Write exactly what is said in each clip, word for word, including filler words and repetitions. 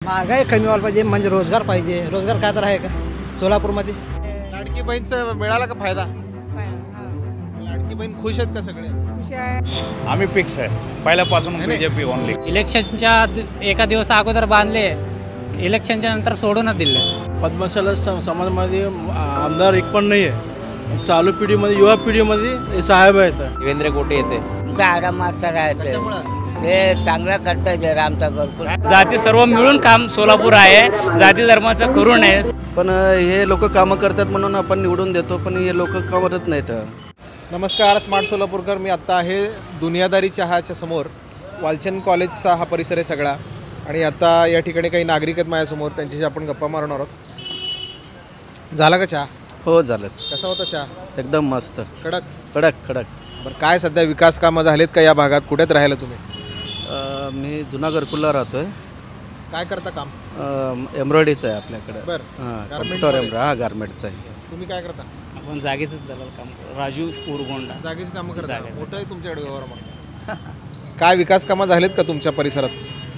महागाई कमी व्हायला पाहिजे, म्हणजे रोजगार पाहिजे. रोजगार काय तर आहे का सोलापूरमध्ये? लाडकी बहीणचा मिळाला का फायदा? लाडकी बहीण खुश आहेत का सगळे? आम्ही फिक्स आहे पहिल्यापासून बीजेपी ओनली. इलेक्शनच्या एका दिवसा अगोदर बांधले, इलेक्शनच्या नंतर सोडूनच दिले. पद्मशाला समाजामध्ये आमदार एक पण नाही आहे. चालू पिढीमध्ये युवा पिढीमध्ये साहेब आहेत. देवेंद्र गोटे येते तुमचा आरामात राहते ते चांगला करता येते आमचा घरकुल. जाती सर्व मिळून काम सोलापूर आहे, जाती धर्माचं करून आहे. पण हे लोक कामं करतात म्हणून आपण निवडून देतो, पण हे लोक का करत नाहीत. नमस्कार, स्मार्ट सोलापूरकर. मी आत्ता आहे दुनियादारी चहाच्या समोर. वालचंद कॉलेजचा हा परिसर आहे सगळा. आणि आता या ठिकाणी काही नागरिक आहेत माझ्यासमोर, त्यांच्याशी आपण गप्पा मारणार आहोत. झाला का चहा? हो झालंच. कसा होता चहा? एकदम मस्त, कडक कडक कडक. बरं, काय सध्या विकास कामं झालेत का या भागात? कुठेत राहिला तुम्ही? मी जुना घरकुलला राहतोय. काय करता काम? एम्ब्रॉयडरीचं आहे आपल्याकडे. बरं, हां, कॉम्प्युटर एम्ब्रॉयडरी. हा, गारमेंटचं आहे. तुम्ही काय करता? आपण जागेच दलाल काम, राजू उरगोंडा. जागीच कामं करता? मोठं आहे तुमच्याकडे व्यवहार मग. काय विकास कामं झालेत का तुमच्या परिसरात?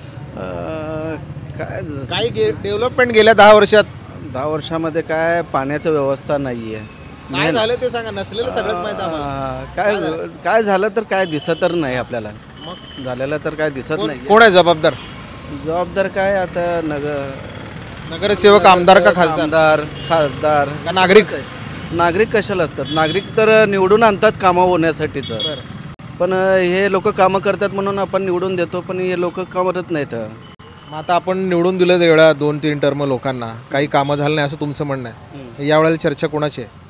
काय काही डेव्हलपमेंट गेल्या दहा वर्षात? दहा वर्षामध्ये काय पाण्याचं व्यवस्था नाही आहे. काय झालं ते सांगा. नसलेलं सगळंच माहिती आम्हाला. काय काय झालं तर काय दिसत तर नाही आपल्याला. मग झालेलं तर काय दिसत नाही. कोण आहे जबाबदार? जबाबदार काय आता नगर नगरसेवक, आमदार का खासदार? आमदार, खासदार का नागरिक? नागरिक कशाला असतात? नागरिक तर निवडून आणतात कामं होण्यासाठीच. पण हे लोक कामं करतात म्हणून आपण निवडून देतो, पण हे लोक करत नाहीत. मग आता आपण निवडून दिलं एवढ्या दोन तीन टर्म लोकांना, काही कामं झालं नाही असं तुमचं म्हणणं आहे. यावेळेला चर्चा कोणाची आहे?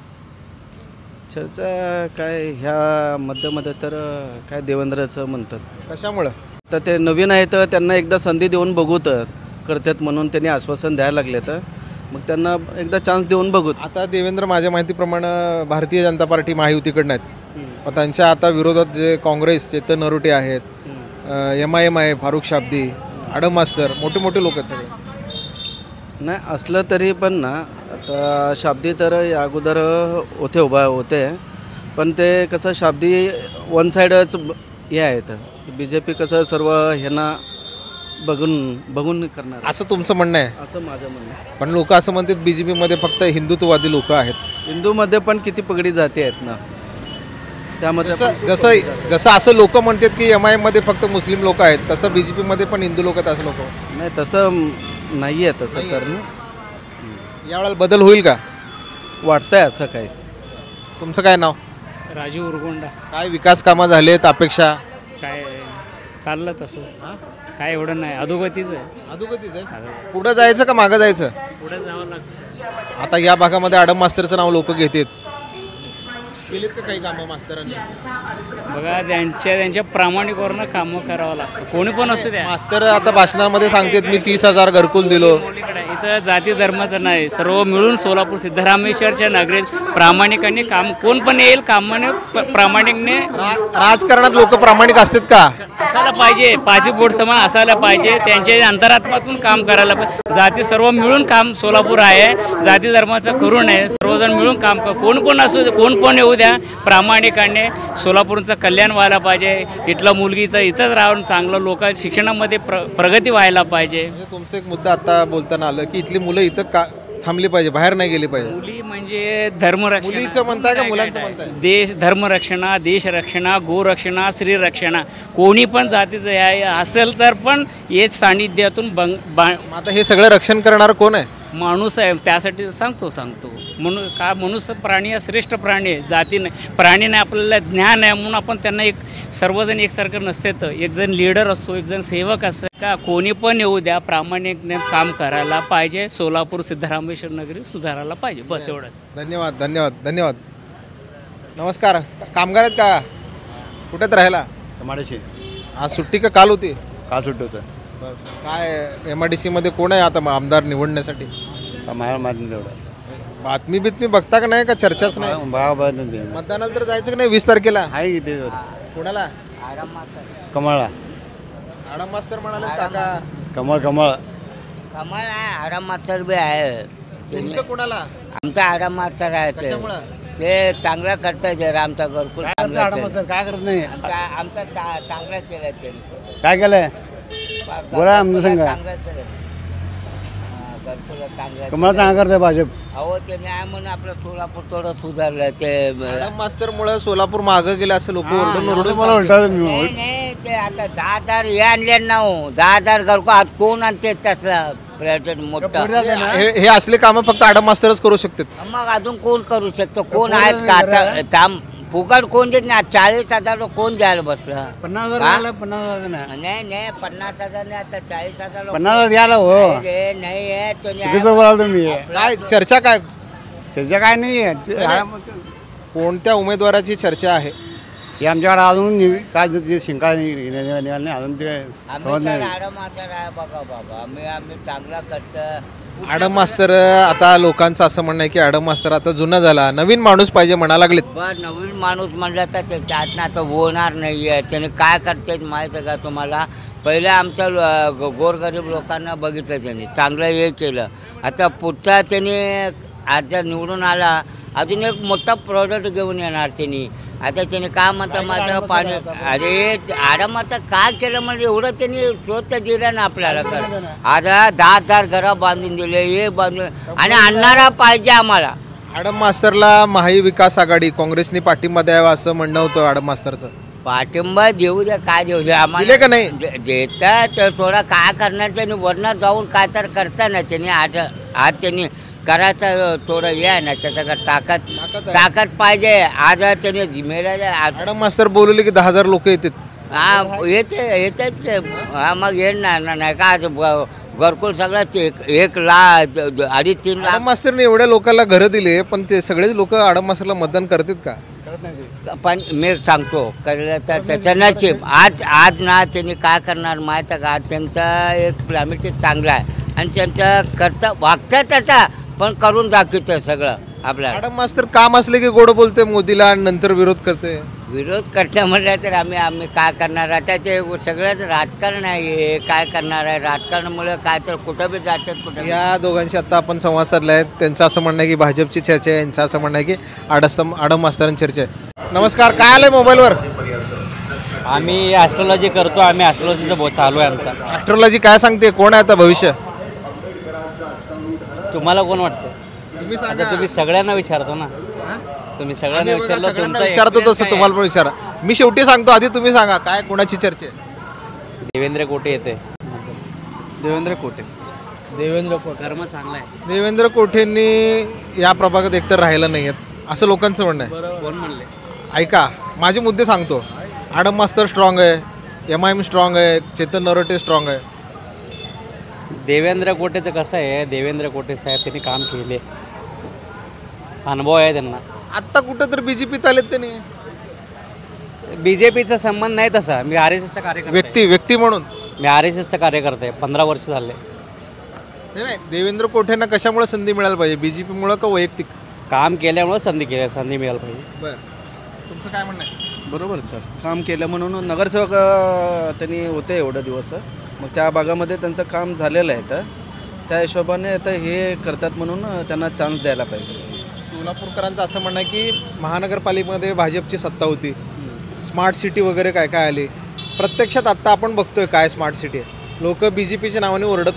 चर्चा काय ह्या मध्ये तर काय देवेंद्रचं म्हणतात. कशामुळं? तर ते नवीन आहे तर त्यांना एकदा संधी देऊन बघू तर करतात म्हणून त्यांनी आश्वासन द्यायला लागले, तर मग त्यांना एकदा चान्स देऊन बघू. आता देवेंद्र माझ्या माहितीप्रमाणे भारतीय जनता पार्टी महायुतीकडनं आहेत. मग त्यांच्या आता विरोधात जे काँग्रेस, चेतन नरोटे आहेत, एम आय एम आहे, फारुख शाब्दी, आडम मास्तर, मोठे मोठे लोक आहेत सगळे. नाही असलं तरी पण ना, आता शाब्दी तर या अगोदर होते, उभा होते. पण ते कसं शाब्दी वन साईडच हे आहेत. बी जे पी कसं सर्व ह्यांना बघून बघून करणार असं तुमचं म्हणणं आहे? असं माझं म्हणणं आहे. पण लोक असं म्हणतात बी जे पीमध्ये फक्त हिंदुत्ववादी लोक आहेत. हिंदूमध्ये पण किती पगडी जाती आहेत ना, त्यामध्ये जसं जसं असं लोक म्हणतात की एम आय एममध्ये फक्त मुस्लिम लोक आहेत, तसं बी जे पीमध्ये पण हिंदू लोक आहेत असं लोक नाही. तसं नाही आहे. तसं तर यावेळेला बदल होईल का वाटतंय? असं काय? तुमचं काय नाव? राजू उरगोंडा. काय विकास कामं झालेत? अपेक्षा काय चाललं तसं? काय एवढं नाही, अधोगतीच आहे. अधोगतीच आहे. पुढं जायचं का मागं जायचं? पुढे जावं लागतं. आता या भागामध्ये आडम मास्तरचं नाव लोक घेतात. केलीत का काही कामं मास्तरांनी? बघा, त्यांच्या त्यांच्या प्रामाणिकवरनं कामं करावं लागतं, कोणी पण असू द्या. मास्तर आता भाषणामध्ये सांगतात मी तीस हजार घरकुल दिलो. इथं जाती धर्माचं नाही, सर्व मिळून सोलापूर सिद्धरामेश्वरच्या नागरिक प्रामाणिकांनी काम, कोण पण येईल कामाने प्रामाणिकने. राजकारणात लोक प्रामाणिक असतात का? असायला पाहिजे, पाची बोट समान असायला पाहिजे. त्यांच्या अंतरात्म्यातून काम करायला पाहिजे. जाती सर्व मिळून काम सोलापूर आहे, जाती धर्माचं करून आहे. सर्वजण मिळून काम कर, कोण पण असू दे, कोण पण येऊ द्या. प्रामाणिकाने सोलापूरचं कल्याण व्हायला पाहिजे. इथला मुलगी तर इथंच राहून चांगलं लोक शिक्षणामध्ये प्र प्रगती व्हायला पाहिजे. तुमचं एक मुद्दा आता बोलताना आलं की इथली मुलं इथं का थांबली पाहिजे, बाहेर नाही गेली पाहिजे. मुली म्हणजे धर्मरक्षण. मुलीचं म्हणताय का मुलांचं म्हणताय? देश धर्मरक्षणा, देशरक्षणा, गोरक्षणा, स्त्रीरक्षणा, कोणी पण जातीचं असेल तर पण हेच सानिध्यातून बंग. आता हे सगळं रक्षण करणार कोण आहे? माणूस आहे. त्यासाठी सांगतो सांगतो म्हणून का मनुष्य प्राणी श्रेष्ठ प्राणी आहे, जाती नाही. प्राणी नाही, आपल्याला ज्ञान आहे म्हणून आपण त्यांना एक सर्वजण एकसारखं नसते. तर एक जण लीडर असतो, एक जण सेवक असतं का, कोणी पण येऊ द्या, प्रामाणिकने काम करायला पाहिजे. सोलापूर सिद्धरामेश्वर नगरी सुधारायला पाहिजे, बस एवढंच. धन्यवाद धन्यवाद धन्यवाद. नमस्कार, कामगार आहेत का? कुठेत राहायला? माडेशी. आज सुट्टी का काल होती? काल सुट्टी होतं. काय एम आय डी सी मध्ये कोण आहे आता आमदार निवडण्यासाठी? बातमी बितमी बघता का नाही, का चर्चाच नाही? मतदानाला तर जायचं का नाही वीस तारखेला? आहे किती? कोणाला? कमळा. आडम मास्तर म्हणाले काका. कमळ कमळ कमळ आहे, आराम मास्तर बी आहे. तुमचं कोणाला? आमचा आराम मास्तर आहे. कशामुळं? ते चांगला करता येते. आमचा घरकुल काय करत नाही. आमचा चांगला केला त्यांनी. काय केलंय? बोला आमचं सांगा. चांगला केलं. घरकुलं चांगलं कमला चांगला करते भाजप. अहो ते न्याय म्हणून आपलं सोलापूर थोडं सुधारलं ते मॅडम मास्तरमुळे सोलापूर मागं गेलं असं लोक ओरडून ओरडून मला म्हणतात मी नाही नाही, ते आता दहा हजार हे आणले ना हो दहा हजार घरकुल आज कोण आणते तसलं पर्यटन मोठं हे हे असले कामं फक्त आडम मास्तरच करू शकतात. मग अजून कोण करू शकतो कोण आहेत का आता काम फुकट कोण देत नाही चाळीस हजार कोण द्यायला बसलं पन्नास हजार हा? द्यायला, पन्नास हजार नाही. नाही नाही पन्नास हजार नाही आता चाळीस हजार पन्नास हजार द्यायला हो नाही रे, नाही आहे, तो न्याय- चुकीचं बोलाल तुम्ही. काय चर्चा काय त्याचं काय नाही आहे. कोणत्या उमेदवाराची चर्चा आहे? हे आमच्याकडे अजून नि- काय जे शिंका निघाल नाही अजून ते आम्ही समज तर नाही. आराम आता आहे बघा बाबा आम्ही आम्ही चांगला करतो आडम मास्तर आता लोकांचं असं म्हणणं आहे की आडम मास्तर आता जुना झाला, नवीन माणूस पाहिजे म्हणा लागलेत. बर नवीन माणूस म्हणलं तर ते त्यातनं आता होणार नाही आहे त्याने काय करते माहीत आहे का तुम्हाला पहिले आमच्या लो- गो- गोरगरीब लोकांना बघितलं त्यांनी चांगलं हे केलं आता पुढचा त्याने आता निवडून आला अजून एक मोठा प्रोडक्ट घेऊन येणार त्यांनी आता त्याने काय म्हणतात माझं पाणी अरे आराम आता काय केलं म्हणजे एवढं त्यांनी स्वतः दिलं ना आपल्याला कर आता दहा हजार घरं बांधून दिले हे बांधून आणि आणणारा पाहिजे आम्हाला आडम मास्तरला महाविकास आघाडी काँग्रेसने पाठिंबा द्यावा असं म्हणणं होतं आडम मास्तरचं. पाठिंबा देऊ द्या काय देऊ द्या दिले का नाही? दे- देतात तर थोडा काय करणार त्यांनी वरनं जाऊन काय तर करता ना त्यांनी आज आज त्यांनी करायचं थोडं हे आहे ना त्याच्याकडे ताकद ताकद आहे. ताकद पाहिजे आज त्यांनी मिळालं आज आडम मास्तर बोलवले की दहा हजार लोक येतात. हा येते येतात की हा मग येणार ना नाही का आज ब- घरकुल सगळं ते एक- एक लाख अडीच तीन आडम लाख मास्तरने एवढ्या लोकांना घरं दिले पण ते सगळेच लोक आडम मास्तरला मतदान करतात का? पण मी सांगतो कळलं तर त्याचं नशीब आज आज ना त्यांनी काय करणार माहीत आहे का त्यांचा एक क्लायमेट चांगला आहे आणि त्यांचं करता वागतं त्याचा पण करून दाखवतं सगळं आपल्याला आडम मास्तर काम असले की गोड बोलते मोदीला आणि नंतर विरोध करते. विरोध करता म्हटलं तर आम्ही आम्ही काय करणार आता ते सगळंच राजकारण आहे काय करणार आहे राजकारणामुळे काय तर कुठं बी जातात कुठं बी. या दोघांशी आता आपण संवाद साधला आहे. त्यांचं असं म्हणणं आहे की भाजपची चर्चा आहे, यांचं असं म्हणणं आहे की आडस्तम आडम मास्तरांची चर्चा आहे. नमस्कार, काय आलंय मोबाईलवर? आम्ही ॲस्ट्रॉलॉजी करतो आम्ही ॲस्ट्रॉलॉजीचं बहुत चालू आहे आमचा. ॲस्ट्रॉलॉजी काय सांगते, कोण आहे आता भविष्य? तुम्हाला कोण वाटतं? तुम्ही आता तुम्ही सगळ्यांना विचारतो ना तुम्ही सगळ्यांना विचारलं सगळ्यांना तुमचा विचारतो experience तसं काय तुम्हाला पण विचारा. मी शेवटी सांगतो, आधी तुम्ही सांगा काय कोणाची चर्चा आहे? आहे? देवेंद्र कोटे येते देवेंद्र कोटे. देवेंद्र कोटे कर्म चांगला आहे. देवेंद्र कोठेंनी या प्रभागात एकतर राहिलं नाही आहेत असं लोकांचं म्हणणं आहे. कोण म्हणले? ऐका माझे मुद्दे सांगतो. आडम मास्तर स्ट्रॉंग आहे, एम आय एम स्ट्रॉंग आहे, चेतन नरोटे स्ट्रॉंग आहे. देवेंद्र कोटेचं कसं आहे देवेंद्र कोटे साहेब त्यांनी काम केले अनुभव आहे त्यांना. आत्ता कुठं तर बीजेपीत आलेत त्यांनी बी जे पीचा संबंध नाही तसा. मी आर एस एसचा कार्यकर्ता आहे. व्यक्ती व्यक्ती म्हणून. मी आर एस एसचा कार्यकर्ता आहे पंधरा वर्ष झाले. नाही नाही, देवेंद्र कोठेंना कशामुळे संधी मिळायला पाहिजे, बीजेपीमुळे का वैयक्तिक? काम केल्यामुळे संधी के संधी मिळायला पाहिजे. बरं, तुमचं काय म्हणणं आहे? बरोबर सर, काम केलं म्हणून नगरसेवक अ, त्यांनी होते एवढं दिवस. मग त्या भागामध्ये त्यांचं काम झालेलं आहे तर त्या हिशोबाने आता हे करतात म्हणून त्यांना चान्स द्यायला पाहिजे. सोलापूरकरांचं असं म्हणणं आहे की महानगरपालिकेमध्ये भाजपची सत्ता होती, स्मार्ट सिटी वगैरे काय काय आली. प्रत्यक्षात आत्ता आपण बघतोय काय स्मार्ट सिटी आहे, लोक बी जे पीच्या नावाने ओरडत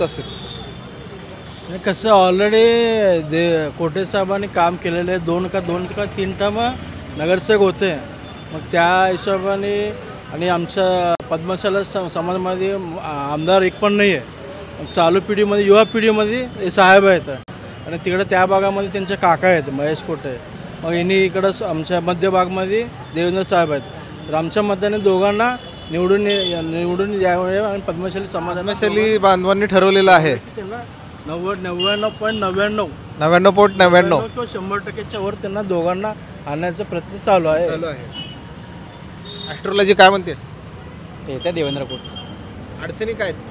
असतात. कसं ऑलरेडी दे कोटे साहेबांनी काम केलेलं आहे. दोन का दोन का तीन टर्म नगरसेवक होते. मग त्या हिशोबाने आणि आमच्या पद्मशाला स समाजामध्ये आमदार एक पण नाही आहे. चालू पिढीमध्ये युवा पिढीमध्ये हे साहेब आहेत आणि तिकडं त्या भागामध्ये त्यांचे काका आहेत महेश कोटे. मग यांनी इकडं आमच्या मध्य भागमध्ये देवेंद्र साहेब आहेत. तर आमच्या मताने दोघांना निवडून निवडून द्यावे आणि पद्मशाली समाजाला पद्मशाली बांधवांनी ठरवलेलं आहे त्यांना नव्वद नव्याण्णव पॉईंट नव्याण्णव नव्याण्णव पॉईंट नव्याण्णव किंवा शंभर टक्क्याच्या वर त्यांना दोघांना आणण्याचा प्रयत्न चालू आहे. चालू आहे. ॲस्ट्रॉलॉजी काय म्हणते? येते देवेंद्र कोटे. अडचणी काय आहेत?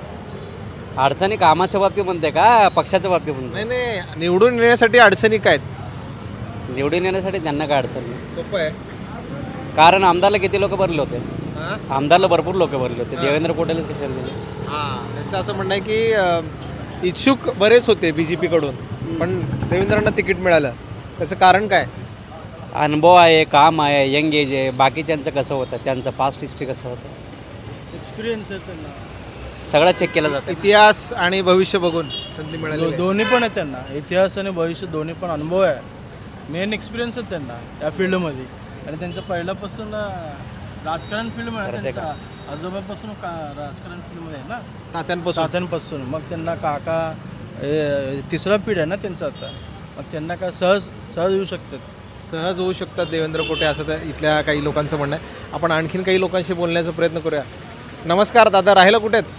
अडचणी कामाच्या बाबतीत म्हणते का पक्षाच्या बाबतीत म्हणते? नाही नाही, निवडून येण्यासाठी अडचणी काय आहेत? निवडून येण्यासाठी त्यांना काय अडचण नाही. सोपं आहे. कारण आमदारला किती लोक भरले होते? हां आमदारला भरपूर लोक भरले होते. देवेंद्र कोटेलाच कशाला दिले? हां, त्यांचं असं म्हणणं आहे की अ, इच्छुक बरेच होते बी जे पीकडून, पण देवेंद्रांना तिकीट मिळालं. त्याचं कारण काय? अनुभव आहे, काम आहे, यंग एज आहे. बाकीच्यांचं कसं होतं, त्यांचं पास्ट हिस्ट्री कसं होतं, एक्सपिरियन्स आहे त्यांना. सगळं चेक केलं जातं. इतिहास आणि भविष्य बघून संधी मिळाली दो- दोन्ही पण आहे त्यांना, इतिहास आणि भविष्य दोन्ही पण अनुभव आहे. मेन एक्सपिरियन्स आहे त्यांना या फील्डमध्ये. आणि त्यांच्या पहिल्यापासून अं, राजकारण फील्डमध्ये आहे त्यांच्या आजोबापासून का राजकारण फील्डमध्ये आहे ना, तात्यांपासून साधनपासून. मग त्यांना काका हे, तिसरा पिढ आहे ना त्यांचा आता. मग त्यांना काय सहज सहज येऊ शकतात. सहज होऊ शकतात देवेंद्र कोटे असं त्या इथल्या काही लोकांचं म्हणणं आहे. आपण आणखीन काही लोकांशी बोलण्याचा प्रयत्न करूया. नमस्कार दादा, राहिला कुठे आहेत?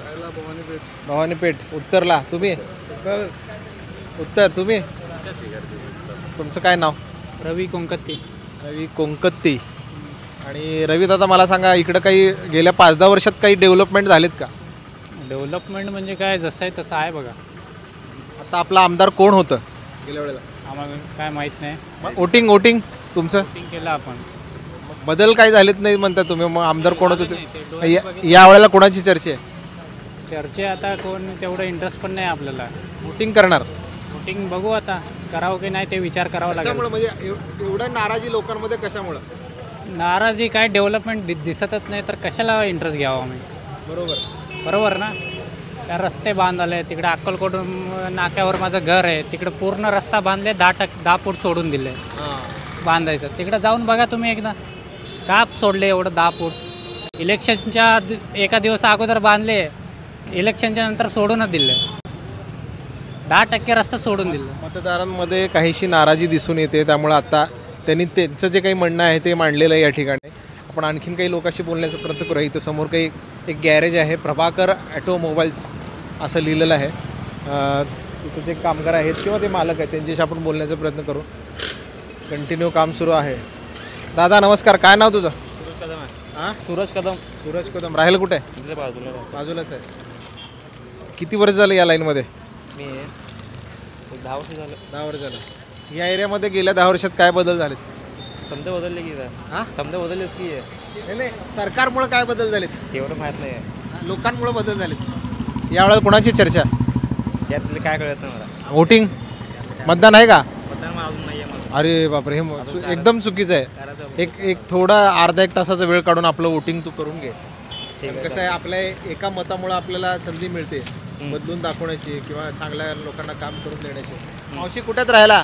भवानीपेठ उत्तरला. तुम्ही उत्तर, तुम्ही तुमचं काय नाव? रवी कोंकत्ती. रवी कोंकत्ती. आणि रवी दादा मला सांगा, इकडं काही गेल्या पाच दहा वर्षात काही डेव्हलपमेंट झालेत का? डेव्हलपमेंट म्हणजे काय जसं आहे तसं आहे बघा. आता आपला आमदार कोण होतं गेल्या वेळेला? आम्हाला काय माहीत नाही. वोटिंग वोटिंग तुमचं Voting केलं आपण. बदल काही झालेत नाही म्हणता तुम्ही. मग आमदार कोण होतं ते? या- या वेळेला कोणाची चर्चा आहे? चर्चे आता कोण तेवढं इंटरेस्ट पण नाही आपल्याला. वोटिंग करणार वोटिंग बघू आता करावं की नाही ते विचार करावा लागेल. कशामुळे? म्हणजे एव- एवढं नाराजी लोकांमध्ये कशामुळं? नाराजी काय डेव्हलपमेंट दि दिसतच नाही तर कशाला इंटरेस्ट घ्यावा आम्ही. बरोबर. बरोबर ना. त्या रस्ते बांधले तिकडे अक्कलकोट नाक्यावर माझं घर आहे, तिकडे पूर्ण रस्ता बांधले, दहा टक दहा फूट सोडून दिले बांधायचं. तिकडे जाऊन बघा तुम्ही एकदा, का सोडले एवढं दहा फूट? इलेक्शनच्या दि- एका दिवसा अगोदर बांधले, इलेक्शनच्या नंतर सोडूनच दिले. दहा टक्के रस्ता सोडून दिले. मतदारांमध्ये काहीशी नाराजी दिसून येते. त्यामुळे आता त्यांनी त्यांचं जे काही म्हणणं आहे ते मांडलेलं आहे या ठिकाणी. आपण आणखीन काही लोकांशी बोलण्याचा प्रयत्न करूया. इथं समोर काही एक गॅरेज आहे, प्रभाकर ॲटोमोबाईल्स असं लिहिलेलं आहे. अं, इथं जे कामगार आहेत किंवा ते मालक आहेत त्यांच्याशी आपण बोलण्याचा प्रयत्न करू. कंटिन्यू काम सुरू आहे. दादा नमस्कार, काय नाव तुझं? हां, सूरज कदम. सूरज कदम. राहिलं कुठे आहे? बाजूला बाजूलाच आहे. किती वर्ष झालं या लाईनमध्ये? मी दहा वर्ष झालं. दहा वर्ष झालं. या एरियामध्ये गेल्या दहा वर्षात काय बदल झालेत? समजा बदलले की हां, समजा बदललेत की नाही नाही, सरकारमुळे काय बदल झालेत? तेवढं माहीत नाही. लोकांमुळे बदल झालेत. यावेळेला कोणाची चर्चा? त्यातले काय कळत नाही मला. वोटिंग मतदान आहे का? मतदान अजून नाही आहे मला. अरे बापरे, हे म- चु- एकदम चुकीचं आहे. एक एक थोडा अर्धा एक तासाचा वेळ काढून आपलं वोटिंग तू करून घे. कसं आहे, आपल्या एका मतामुळे आपल्याला संधी मिळते बदलून दाखवण्याची किंवा चांगल्या लोकांना काम करून देण्याची. मावशी कुठेच राहिला?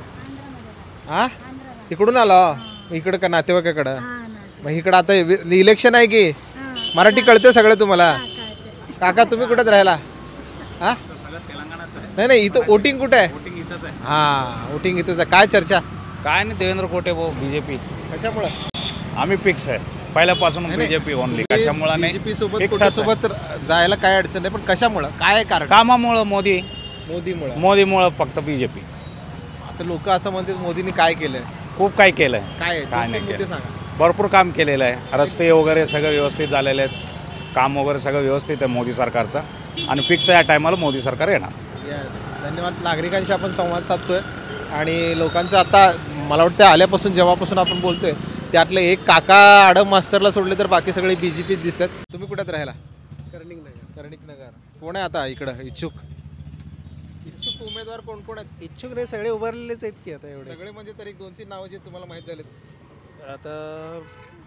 हा, तिकडून आला इकडं का नातेवाईकाकडं? मग इकडं आता इलेक्शन आहे की मराठी कळते सगळं तुम्हाला? काका तुम्ही कुठेच राहिला? हा, नाही नाही, इथं वोटिंग कुठे आहे? हां, वोटिंग इथंच आहे. काय चर्चा? काय नाही, देवेंद्र कोटे भाऊ बीजेपी. कशामुळं? आम्ही फिक्स आहे पहिल्यापासून बीजेपी ओनली. कशामुळं नाही, बीजेपी सोबत Fix आहे. सोबत जायला काय अडचण नाही, पण कशामुळं? काय कारण? कामामुळं मोदी मोदीमुळं. मोदीमुळं फक्त बीजेपी. आता लोक असं म्हणतात मोदींनी काय केलंय? खूप काही केलंय. काय आहे? काय दोन-तीन नाही मुद्दे केलं. सांगा. भरपूर काम केलेलं आहे. रस्ते वगैरे सगळं व्यवस्थित झालेले आहेत. काम वगैरे सगळं व्यवस्थित आहे मोदी सरकारचं. आणि फिक्स या टायमाला मोदी सरकार येणार. Yes. धन्यवाद. नागरिकांशी आपण संवाद साधतोय आणि लोकांचं आता मला वाटतं आल्यापासून जेव्हापासून आपण बोलतोय त्यातले एक काका आडम मास्तरला सोडले तर बाकी सगळे बीजेपी दिसतात. तुम्ही कुठेच राहिला? कर्णिक नगर. कर्णिक नगर. कोण आहे आता इकडं इच्छुक? इच्छुक उमेदवार कोण कोण आहेत? इच्छुक नाही, सगळे उभारलेलेच आहेत की आता एवढे. सगळे म्हणजे तरी दोन तीन नावं जे तुम्हाला माहीत झालेत. आता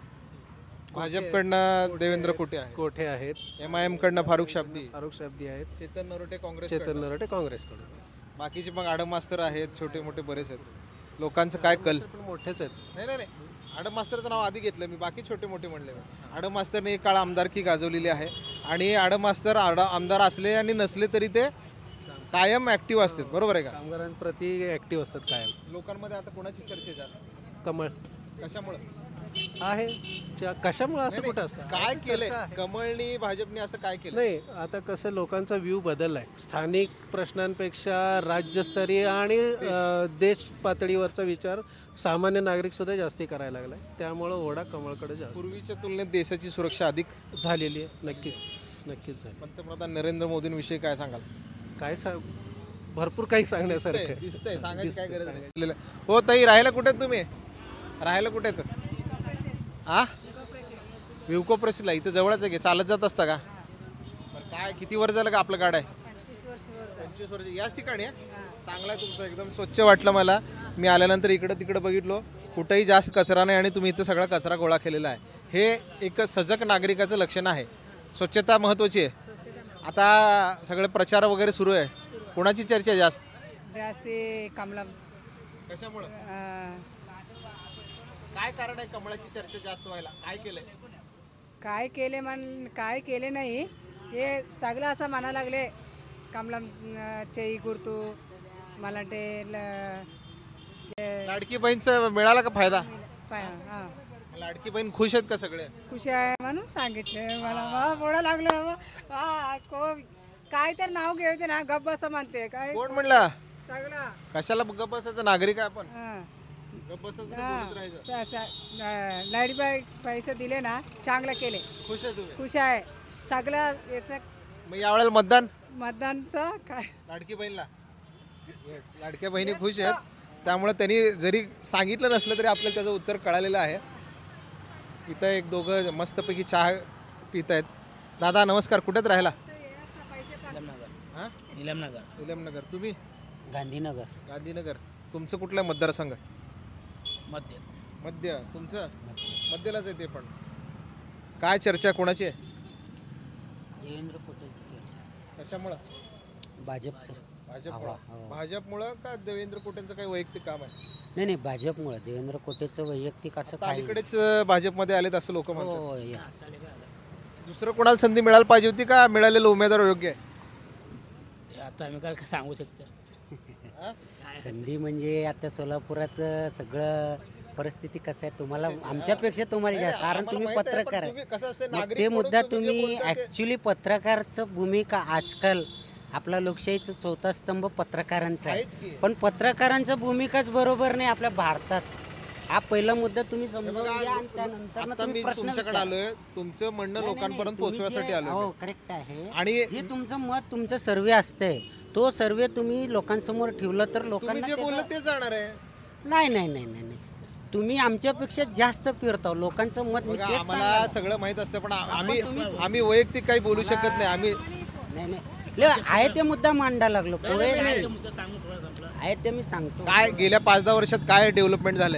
भाजपकडनं देवेंद्र कोटे आहे, कोठे आहेत, एम आय एम कडनं फारुख शाब्दी, फारुख शाब्दी आहेत, चेतन नरोटे काँग्रेस, चेतन नरोटे काँग्रेसकडून. बाकीचे मग आडम मास्तर आहेत, छोटे मोठे बरेच आहेत. लोकांचं काय कल? पण मोठेच आहेत. नाही नाही नाही, आडम मास्तरचं नाव आधी घेतलं मी, बाकी छोटे मोठे म्हणले. आडम मास्तरने एक काळ आमदारकी गाजवलेली आहे आणि आडम मास्तर आड आमदार असले आणि नसले तरी ते कायम ॲक्टिव्ह असतात. बरोबर आहे का? कामगारांप्रती ॲक्टिव्ह असतात कायम. लोकांमध्ये आता कोणाची चर्चा जास्त? कमळ कशामुळे आहे. च- कशामुळे असं कुठं असतं? काय केलंय कमळनी भाजपने? असं काय केलं? नाही, आता कसं लोकांचा व्ह्यू बदललाय. स्थानिक प्रश्नांपेक्षा राज्यस्तरीय आणि अ, देश पातळीवरचा विचार सामान्य नागरिक सुद्धा जास्ती करायला लागलाय. त्यामुळं ओढा कमळकडे जास्त पूर्वीच्या तुलनेत देशाची सुरक्षा अधिक झालेली आहे. नक्कीच नक्कीच झाली. पंतप्रधान नरेंद्र मोदींविषयी काय सांगाल? काय सांग भरपूर काही सांगण्यासारखं आहे. दिसतंय, सांगायची काय गरज नाही. हो ताई, राहायला कुठे आहेत तुम्ही? राहायला कुठे आहेत? हा, विवको प्रेसला. इथं जवळच आहे की चालत जात असता का? बरं, काय किती वर्ष झालं का आपलं गाड आहे? पंचवीस वर्ष. याच ठिकाणी आहे? चांगला आहे तुमचं, एकदम स्वच्छ वाटलं मला. मी आल्यानंतर इकडं तिकडं बघितलो, कुठंही जास्त कचरा नाही आणि तुम्ही इथं सगळा कचरा गोळा केलेला आहे. हे एक सजग नागरिकाचं लक्षण आहे. स्वच्छता महत्त्वाची आहे. आता सगळे प्रचार वगैरे सुरू आहे, कोणाची चर्चा जास्त? जास्ती कमला. कशामुळे? काय कारण आहे कमळाची चर्चा जास्त व्हायला? काय केलंय? काय केले म्हण काय केले नाही, हे सगळं असं म्हणा लागले कमला चेई गुर्तू मला ते लाडकी बहीणचा मिळाला का फायदा? हां लाडकी बहीण खुश आहेत का सगळे? खुश आहे म्हणून सांगितलं मला. वा बोडा लागलं हा को काय तर नाव घेते ना गप्प असं म्हणते काय. कोण म्हणला? सगळं कशाला गप्प बसायचं? नागरिक आहे आपण, हां गप्प बसायचं का बोलत राहायचं? लाडीबाई पैसे दिले ना चांगलं केले. खुश आहे तुम्ही? खुश आहे सगळं याचं. मग यावेळेला मतदान मतदानचं काय लाडकी बहीणला? लाडक्या बहिणी खुश आहेत, त्यामुळे त्यांनी जरी सांगितलं नसलं तरी आपल्याला त्याचं उत्तर कळालेलं आहे. इथं एक दोघं मस्तपैकी चहा पित आहेत. दादा नमस्कार, कुठेच राहिला? हां निलमनगर. निलमनगर. तुम्ही? गांधीनगर. गांधीनगर. तुमचं कुठला मतदारसंघ? मध्य. मध्य. तुमचं मध्यलाच आहे ते पण. काय चर्चा कोणाची आहे? देवेंद्र कोटेची चर्चा. कशामुळं? भाजपचं. भाजपमुळं? भाजपमुळं का देवेंद्र कोटेंचं काही वैयक्तिक काम आहे? नाही नाही भाजपमुळं. देवेंद्र कोटेचं वैयक्तिक असं आता काही. अलीकडेच भाजपमध्ये आलेत असं लोक म्हणतात. हो यस. दुसरं कोणाला संधी मिळायला पाहिजे होती का मिळालेलं उमेदवार योग्य आहे? आता आम्ही काय सांगू शकतो. संधी म्हणजे आता सोलापुरात सगळं परिस्थिती कसं आहे तुम्हाला आमच्यापेक्षा तुम्हाला जास्त, कारण तुम्ही पत्रकार आहे. मग ते मुद्दा तुम्ही ॲक्च्युली पत्रकारचं भूमिका आजकाल आपला लोकशाहीचा चौथा स्तंभ पत्रकारांचा आहे, पण पत्रकारांचं भूमिकाच बरोबर नाही आपल्या भारतात. हा पहिला मुद्दा तुम्ही समजून घ्या आणि त्यानंतर आता मी तुमच्याकडे आलोय, तुमचं म्हणणं लोकांपर्यंत पोहोचवण्यासाठी आलोय. हो करेक्ट आहे. आणि जे तुमचं मत तुमचं सर्वे असतंय तो सर्वे तुम्ही लोकांसमोर ठेवलं तर लोकांना जे बोललं ते जाणार आहे. नाही नाही नाही नाही नाही तुम्ही आमच्यापेक्षा जास्त फिरता, लोकांचं मत मी तेच आम्हाला सांगायला. सगळं माहित असतं, पण आम्ही आम्ही वैयक्तिक काही बोलू शकत नाही. आम्ही नाही नाही ले, आहे ते मुद्दा मांडा लागलो पुढे नाही आहे ते मी सांगतो. काय गेल्या पाच दहा वर्षात काय डेव्हलपमेंट झालंय?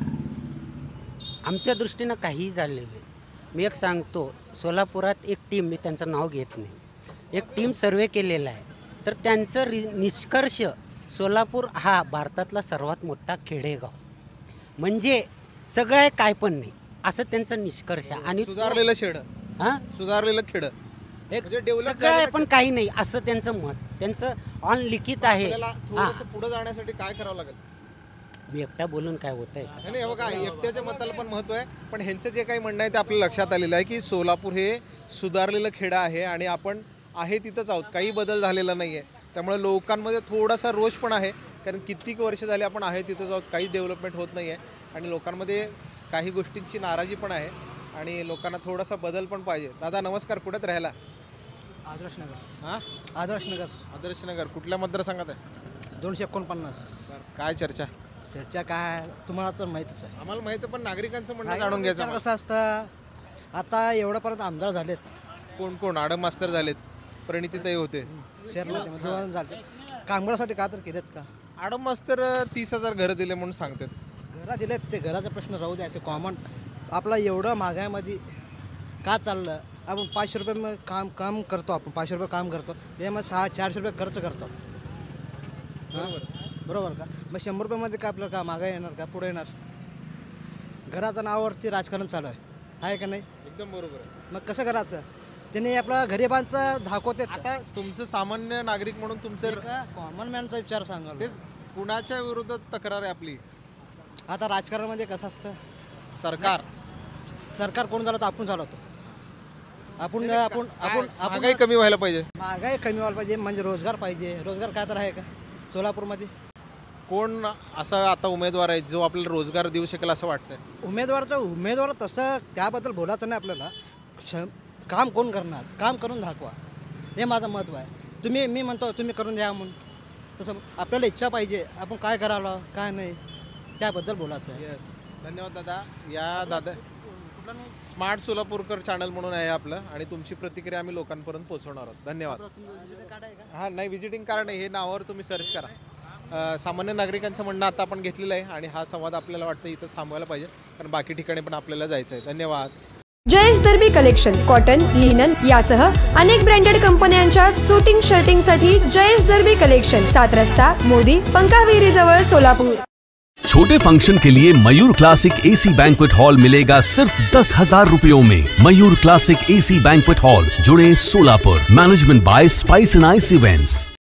आमच्या दृष्टीनं काहीही झालेलं नाही. मी एक सांगतो, सोलापुरात एक टीम, मी त्यांचं नाव घेत नाही, एक टीम सर्वे केलेला आहे, तर त्यांचं रि निष्कर्ष सोलापूर हा भारतातला सर्वात मोठा खेडेगाव म्हणजे सगळं काय पण नाही असं त्यांचं निष्कर्ष. आणि सुधारलेलं शेड, हां सुधारलेलं खेड एक सगळं आहे पण काही नाही असं त्यांचं मत, त्यांचं ऑन लिखित आहे. हां पुढे जाण्यासाठी काय करावं लागेल? मी एकटा बोलून काय होत आहे? नाही बघा, एकट्याच्या मताला पण महत्व आहे, पण ह्यांचं जे काही म्हणणं आहे ते आपल्या लक्षात आलेलं आहे की सोलापूर हे सुधारलेलं खेडं आहे आणि आपण आहे तिथंच आहोत, काही बदल झालेला नाही आहे. त्यामुळे लोकांमध्ये थोडासा रोष पण आहे, कारण कित्येक वर्ष झाले आपण आहे तिथंच आहोत, काही डेव्हलपमेंट होत नाही आहे आणि लोकांमध्ये काही गोष्टींची नाराजी पण आहे आणि लोकांना थोडासा बदल पण पाहिजे. दादा नमस्कार, कुठेच राहिला? आदर्श नगर. हां आदर्श नगर. आदर्श नगर. कुठल्या मतदारसंघात आहे? दोनशे एकोणपन्नास. काय चर्चा? चर्चा काय तुम्हाला तर माहीतच आहे. आम्हाला माहिती आहे, पण नागरिकांचं म्हणणं जाणून घ्यायचं. कसं असतं, आता एवढ्यापर्यंत आमदार झालेत. कोण कोण? आडम मास्तर झालेत, प्रणितीताई होते, शहर झाले. कामगारासाठी का तर केलेत का? आडम मास्तर तीस हजार घरं दिले म्हणून सांगतात. घरं दिलेत, ते घराचा प्रश्न राहू द्या. ते कॉमन आपला एवढं महागाईमध्ये का चाललं? आपण पाचशे रुपये मग काम काम करतो, आपण पाचशे रुपये काम करतो, ते मग सहा चारशे रुपये खर्च करतो. बरोबर का? मग शंभर रुपयामध्ये काय आपल्याला का महागाई येणार का? पुढे येणार. घराच्या नावावरती राजकारण चालू आहे, आहे का नाही? एकदम बरोबर आहे. मग कसं करायचं? त्यांनी आपला गरिबांचं धाकवते. आता तुमचं सामान्य नागरिक म्हणून तुमचं कॉमन मॅनचा विचार सांगा. तेच कुणाच्या विरोधात तक्रार आहे आपली? आता राजकारणामध्ये कसं असतं, सरकार सरकार कोण झालं तर आपण झालो होतो. आपण आपण आपण महागाई कमी व्हायला पाहिजे. महागाई कमी व्हायला पाहिजे म्हणजे रोजगार पाहिजे. रोजगार काय तर आहे का सोलापूरमध्ये? कोण असा आता उमेदवार आहे जो आपल्याला रोजगार देऊ शकेल असं वाटतंय? उमेदवारचं उमेदवार तसं त्याबद्दल बोलायचं नाही आपल्याला. श काम कोण करणार? काम करून दाखवा, हे माझं महत्त्व आहे. तुम्ही मी म्हणतो तुम्ही करून द्या म्हणून, तसं आपल्याला इच्छा पाहिजे आपण काय करावं काय नाही त्याबद्दल बोलायचं आहे. येस, धन्यवाद दादा. या दादा स्मार्ट सोलापूरकर चॅनल म्हणून आहे आपलं आणि तुमची प्रतिक्रिया आम्ही लोकांपर्यंत पोहोचवणार आहोत. धन्यवाद. हां नाही, व्हिजिटिंग कार्ड आहे, हे नावावर तुम्ही सर्च करा. सामान्य नागरिकांचं म्हणणं आता आपण घेतलेलं आहे आणि हा संवाद आपल्याला वाटतं इथंच थांबवायला पाहिजे, कारण बाकी ठिकाणी पण आपल्याला जायचं आहे. धन्यवाद. जयेश दर्बी कलेक्शन कॉटन, लिनन यासह अनेक ब्रँडेड कंपन्यांच्या सुटिंग शर्टिंग साठी जयेश दर्बी कलेक्शन, सात रस्ता मोदी पंकाविरी जवळ सोलापूर। छोटे फंक्शन के लिए Mayur classic AC banquet hall मिलेगा सिर्फ दस हजार रुपयों में। Mayur classic AC banquet hall, जुड़े Solapur. Management by spice and ice events.